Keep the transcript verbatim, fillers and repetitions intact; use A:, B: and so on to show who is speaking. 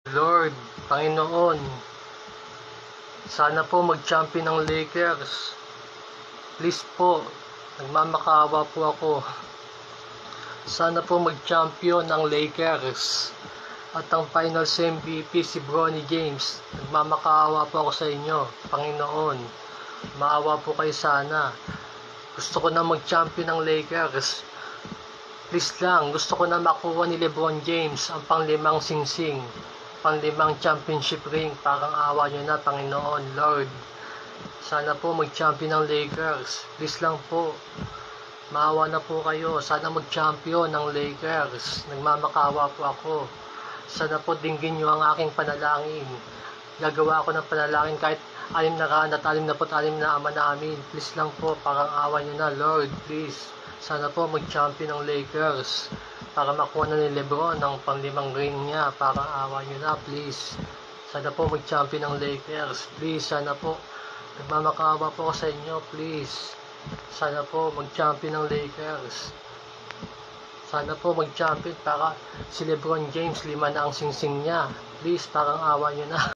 A: Lord, Panginoon, sana po mag-champion ng Lakers. Please po, nagmamakaawa po ako. Sana po mag-champion ng Lakers. At ang Finals M V P si Bronny James. Nagmamakaawa po ako sa inyo, Panginoon. Maawa po kayo sana. Gusto ko na mag-champion ng Lakers. Please lang, gusto ko na makuha ni LeBron James ang panglimang singsing, panglimang championship ring. Parang awa nyo na, Panginoon, Lord. Sana po mag-champion ng Lakers. Please lang po. Maawa na po kayo. Sana mag-champion ng Lakers. Nagmamakaawa po ako. Sana po dinggin nyo ang aking panalangin. Gagawa ako ng panalangin kahit alim na kaan at alim na pot alim na ama namin. Please lang po, parang awa nyo na, Lord. Please. Sana po mag-champion ng Lakers. Para makuha na ni LeBron ang panglimang ring niya. Parang awa nyo na, please. Sana po mag-champion ng Lakers. Please, sana po. Nagmamakaawa po ako sa inyo, please. Sana po mag-champion ng Lakers. Sana po mag-champion para si LeBron James lima na ang singsing niya. Please, parang awa nyo na.